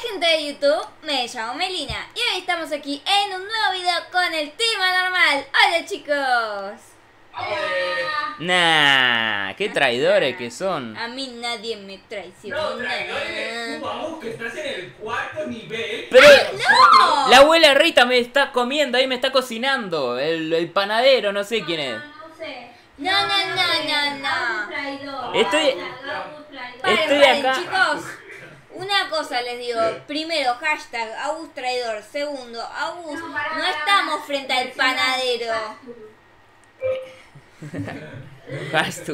gente de YouTube, me llamo Melina y hoy estamos aquí en un nuevo video con el tema normal. ¡Hola chicos! ¡Hola! Nah, qué traidores que son. A mí nadie me traiciona. No, traidores, tú vamos, que estás en el cuarto nivel. Pero ¡No! la abuela Rita me está comiendo ahí, me está cocinando. El panadero, no sé quién es. No sé. No. Estoy Paren, acá. chicos. Una cosa les digo. Primero, hashtag Agus traidor. Segundo, Agus, no estamos frente al panadero. Fastu.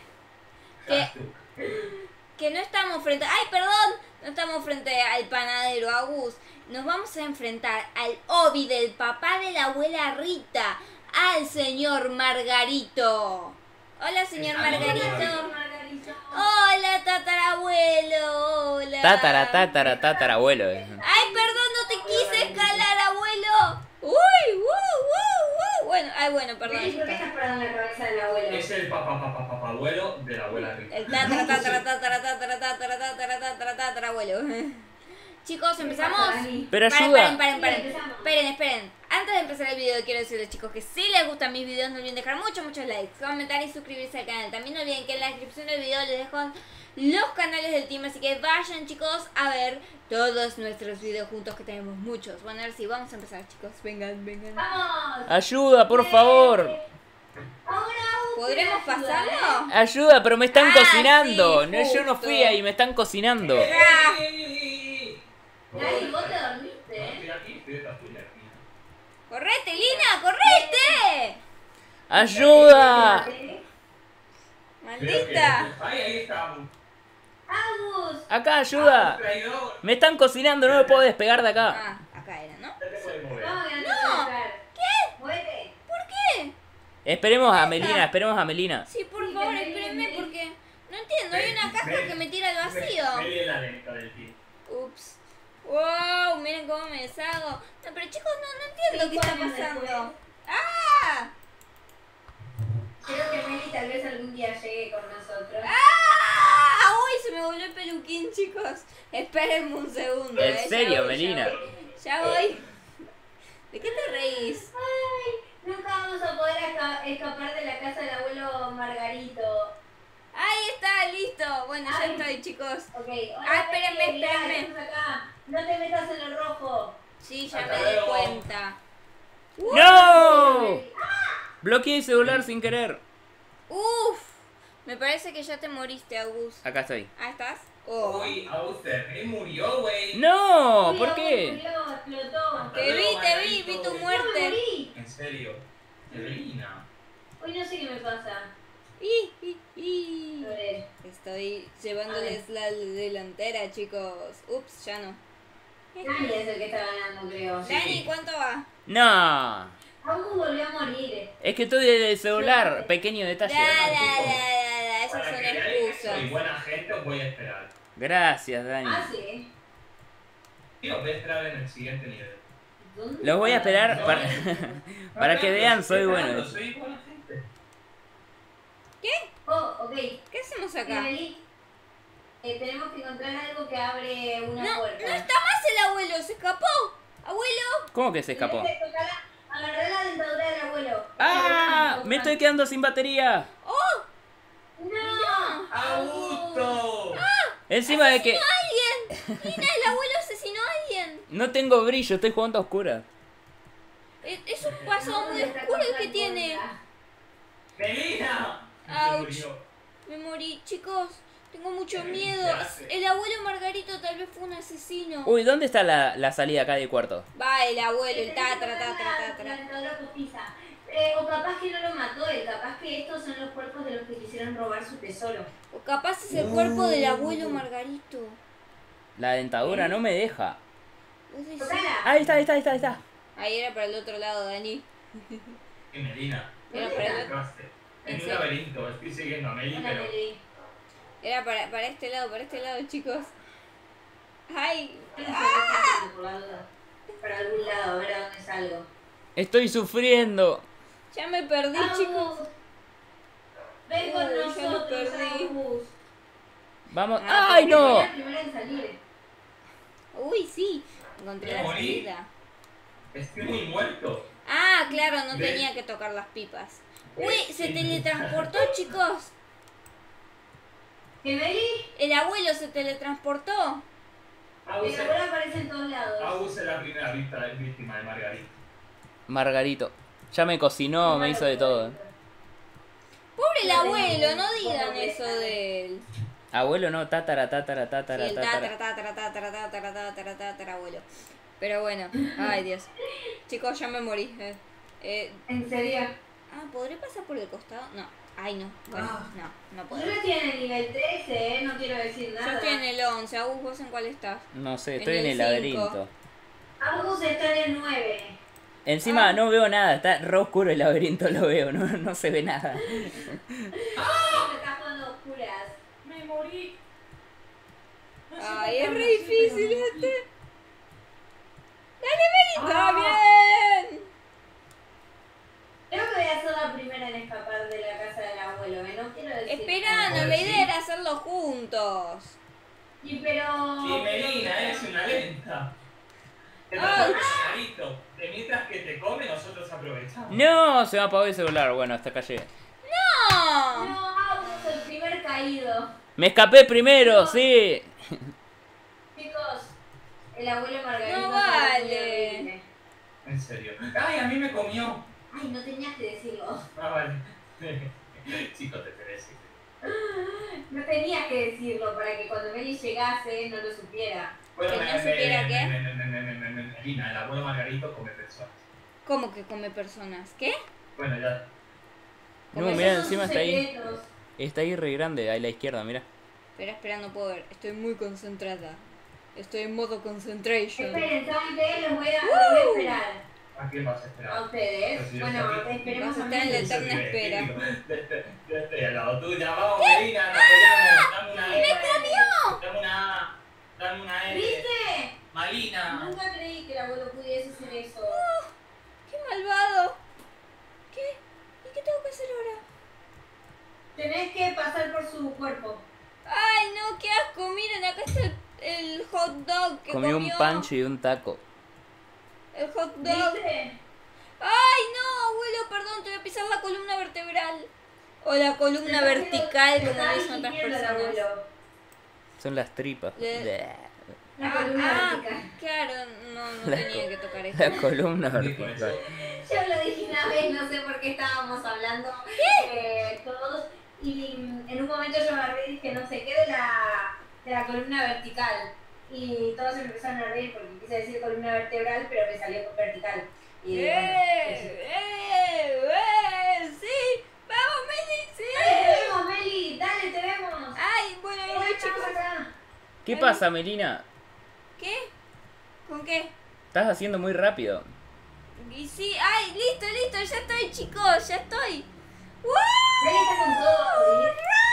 Que no estamos frente... ¡Ay, perdón! No estamos frente al panadero, Agus. Nos vamos a enfrentar al Obi del papá de la abuela Rita. Al señor Margarito. Hola, señor Margarito. Hola, tatarabuelo. Hola. Tatarabuelo. ¡Ay, perdón! No te quise escalar, abuelo. ¡Uy! Bueno, perdón. ¿Por qué estás parando en la cabeza del abuelo? Es el abuelo de la abuela Rita. El tatarabuelo. Chicos, ¿empezamos? Pero ayuda. Paren. Esperen. Antes de empezar el video quiero decirles, chicos, que si les gustan mis videos no olviden dejar muchos likes, comentar y suscribirse al canal. También no olviden que en la descripción del video les dejo los canales del team, así que vayan, chicos, a ver todos nuestros videos juntos, que tenemos muchos. Bueno, a ver si vamos a empezar, chicos. Vengan. ¡Vamos! Ayuda, por favor. Ahora ¿Podremos pasarlo? Ayuda, pero me están cocinando. sí, No, yo no fui justo. ahí, me están cocinando. Dani, vos te dormiste, Estoy aquí, estoy detrás tuya. ¡Correte, Lina! ¡Correte! Ayuda. ¡Maldita! Ahí está. ¡Agus! Acá, ayuda. Traidor. Me están cocinando, no me puedo despegar de acá. Ah, acá era, ¿no? Ya te puedes mover. Vamos, que no te No. puedes dejar. ¿Qué? Muévete. ¿Por qué? Esperemos a Melina. Sí, por Sí, favor, ven. espérenme porque no entiendo. Hay una caja que me tira al vacío. Meli es la lenta del team. Ups. Wow, miren cómo me deshago. No, pero chicos, no entiendo qué está 5 años pasando. después. ¡Ah! Creo que Meli tal vez algún día llegue con nosotros. ¡Ah! ¡Uy! Se me volvió el peluquín, chicos. Espérenme un segundo. ¿En Ya serio, voy, Melina? Ya voy. ¿De qué te reís? Ay, nunca vamos a poder escapar de la casa del abuelo Margarito. Ahí está, listo. Bueno, ya Ay. estoy, chicos. Ok, espérenme, mirá, espérenme. estamos acá. No te metas en lo rojo. Sí, ya Hasta me di luego. cuenta. ¡No! Bloqueé el celular sin querer. Uf. Me parece que ya te moriste, Agus. Acá estoy. Ah, ¿estás? Oh. Uy, Auster, murió, güey. ¡No! Murió, ¿Por qué? murió, explotó. Te vi tu No, muerte. morí. En serio. Melina. Hoy no sé qué me pasa. Y. A ver. Estoy llevándoles la delantera, chicos. Ups, ya no. Dani es el que está ganando, creo. Dani, ¿cuánto va? No. Agus volvió a morir. Es que estoy del celular. Pequeño detalle. Esas Para son que veáis que excusas. soy buena gente, os voy a esperar. Gracias, Dani. Ah, sí. Y os voy a esperar en el siguiente nivel. ¿Dónde Los voy a está? esperar para que vean, soy bueno. Soy buena gente. Oh, ok. ¿Qué hacemos acá? Meli, tenemos que encontrar algo que abre una No puerta. está más el abuelo, se escapó. Abuelo. ¿Cómo que se escapó? Agarrá la dentadura del abuelo. ¡Ah! Me estoy quedando sin batería. ¡Oh! ¡No! ¡Augusto! Encima de que ¡Alguien! Lina, el abuelo asesinó a alguien. no tengo brillo, estoy jugando a oscuras. Es un pasado muy oscuro el que tiene. ¡Melina! Ouch. Murió. Me morí, chicos. Tengo mucho ¿Qué miedo. hace? El abuelo Margarito tal vez fue un asesino. Uy, ¿dónde está la salida acá del cuarto? Va el abuelo, el Tenés que tatra. encontrar la dentadura postiza. O capaz que no lo mató él, capaz que estos son los cuerpos de los que quisieron robar su tesoro. O capaz es el cuerpo del abuelo Margarito. La dentadura no me deja. ¿Vos decís? Tocala. Ahí está. Ahí era para el otro lado, Dani. Y Melina. Era ¿Dónde para está? el otro. Acabaste. En un Sí. laberinto, estoy siguiendo a Meli, Hola, pero. Meli. Era para este lado, chicos. ¡Ay! Por la duda. Para algún lado, a ver a dónde salgo. Estoy sufriendo. Ya me perdí, chicos. Ven con Uy, ya lo nosotros, perdí. Agus. Vamos. Ah, ¡Ay, Porque no! fue la primera en salir. Uy, Uy, sí, encontré la morí. salida. Estoy muy muerto. Ah, claro, no ¿Ves? tenía que tocar las pipas. Uy, ¿Ves? se teletransportó, chicos. ¿Qué, Meli? El abuelo se teletransportó. Agus El abuelo aparece en todos lados. es la primera víctima de Margarita. Margarito. Ya me cocinó, me hizo de todo. Pobre el abuelo, no digan eso de él. Abuelo no, tatara, tatara, Sí, tatara, el tatara. abuelo. Pero bueno, ay Dios. Chicos, ya me morí. ¿En serio? ¿Podré pasar por el costado? No. Ay, no. Bueno, no puedo. Yo ya estoy en el nivel 13, no quiero decir Yo nada. estoy en el 11. Agus, ¿vos en cuál estás? No sé, estoy En en el el 5. laberinto. Agus está en el 9. Encima no veo nada, está re oscuro el laberinto, lo veo, no se ve nada. Está jugando a oscuras. Me morí. Ay, es re difícil este. ¡Dale, Melita! ¡Bien! Creo que voy a ser la primera en escapar de la casa del abuelo, no quiero decir Esperanos, nada. la idea era hacerlo juntos. Sí, pero... Sí, Melina, es una lenta. Te Ay. Margarito. De mientras que te come, nosotros aprovechamos. No, se me apagó el celular, bueno, hasta acá llegué. ¡No! No, Agus es el primer caído. Me escapé primero, sí. Chicos, el abuelo Margarito... No es vale. muy horrible. En serio. Ay, a mí me comió. Ay, no tenías que decirlo. Ah, vale. Chicos, te querés decir. No tenías que decirlo para que cuando Meli llegase no lo supiera. Bueno, ¿Que no supiera qué? Melina, el abuelo Margarito come personas. ¿Cómo que come personas? ¿Qué? Bueno, ya. No, Esos mira, son encima sus está ahí. secretos. Está ahí re grande, ahí a la izquierda, mira. Espera, no puedo ver. Estoy muy concentrada. Estoy en modo concentration. Esperen, ¿saben qué? Los voy a esperar. ¿A quién vas a esperar? A ustedes. Pues si yo Bueno, estoy aquí. esperemos Vas a a estar en la Meli. eterna espera. Yo estoy al lado tuya. Vamos, Melina, nos apoyamos. Dame una E. ¡Me comió! Dame una A. Dame una L. ¿Viste? Malina. Nunca creí que el abuelo pudiese hacer eso. ¡Qué malvado! ¿Qué? ¿Y qué tengo que hacer ahora? Tenés que pasar por su cuerpo. ¡Ay, no! ¡Qué asco! Miren, acá está el hot dog que Comí un pancho y un taco. El hot dog. ¿Viste? ¡Ay, no! Abuelo, perdón, te voy a pisar la columna vertebral. O la columna vertical, como le dicen otras diciendo el personas. abuelo. Son las tripas. La columna vertical. Claro, no tenía que tocar esto. La columna vertical. Yo lo dije una vez, no sé por qué estábamos hablando todos. Y en un momento yo me reí y dije no sé qué de la columna vertical. Y todos se me empezaron a reír porque quise decir columna vertebral, pero me salió vertical. Y ¡Sí! ¡Vamos, Meli! ¡Sí! ¡Dale, te vemos, Meli! ¡Dale, te vemos! ¡Ay, bueno, ahí voy, Estamos chicos! acá. ¿Qué pasa, Melina? ¿Qué? ¿Con qué? Estás haciendo muy rápido. Y sí, ¡ay, listo! Ya estoy, chicos! ¡Ya estoy! ¡Wow! Meli está con todo,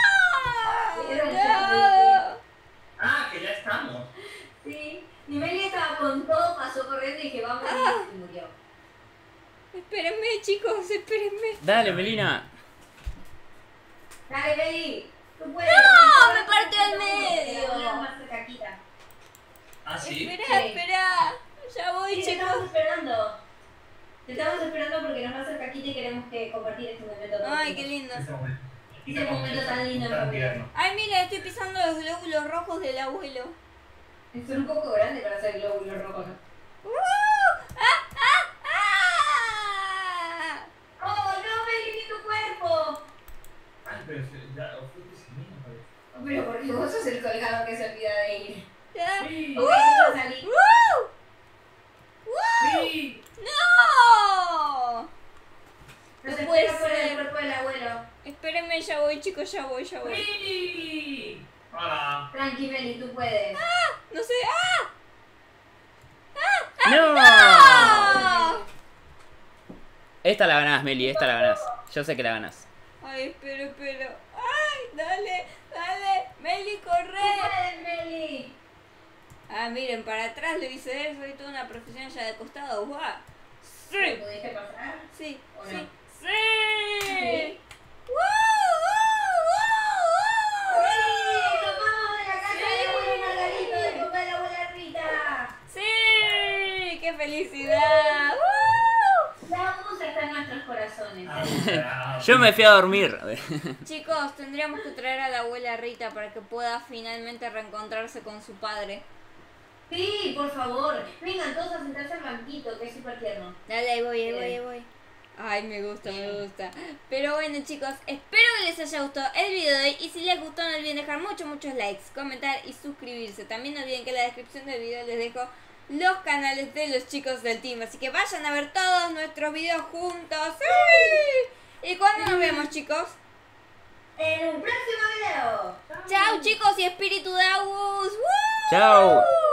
¡No! Ah, que ya estamos. sí. Y Meli estaba con todo, pasó corriendo y dije vamos y murió. Espérenme, chicos, espérenme. Dale, Melina. Dale, Meli, tú puedes. ¡No! ¡Me partió al medio! La más caquita. Ah, sí. Espera. Ya voy, Sí, te chicos. estamos esperando. Te estamos esperando porque nos va a hacer caquita y queremos que compartir este momento. Ay, qué lindo. Ese momento tan lindo, Tan familia. tierno. Ay, mira, estoy pisando los glóbulos rojos del abuelo. Son un poco grandes para hacer glóbulos rojos, ¿no? ¡Ah! ¡Oh, no, Meli, vi tu cuerpo! Ay, pero ya fuiste sin mí, me parece. Pero porque vos sos el colgado que se olvida de ir. Ya. Sí. Ok, yo salí. ¡Woo! ¡Woo! Sí. ¡No! Nos No puede espera fuera del ser. cuerpo del abuelo. Espérenme, ya voy, chicos, ya voy. Sí. Hola. Tranqui, Meli, tú puedes. No sé. ¡Ah! ¡No! ¡Ah! Esta la ganás, Meli, esta la ganás. Yo sé que la ganás. Ay, espero. ¡Ay, dale! ¡Meli, ¡Tú corre! puedes, Meli! Ah, miren, para atrás lo hice eso. Soy toda una profesional ya de costado. ¡Guau! ¿Te ¡Sí! pudiste pasar? Sí, ¿O no? sí. ¿Sí? ¡Sí! ¡Sí! ¡Nos vamos de la casa del abuelo Margarito, del papá de la abuela Rita! felicidad! La Agus está en nuestros corazones. Yo me fui a dormir. Chicos, tendríamos que traer a la abuela Rita para que pueda finalmente reencontrarse con su padre. Sí, por favor. Vengan todos a sentarse al banquito, que es súper tierno. Dale, ahí voy. Ay, me gusta. Pero bueno, chicos, espero que les haya gustado el video de hoy. Y si les gustó, no olviden dejar muchos likes, comentar y suscribirse. También no olviden que en la descripción del video les dejo los canales de los chicos del team. Así que vayan a ver todos nuestros videos juntos. ¡Sí! ¿Y cuándo nos vemos, chicos? En un próximo video. Chao, chicos, y espíritu de Agus. Chao.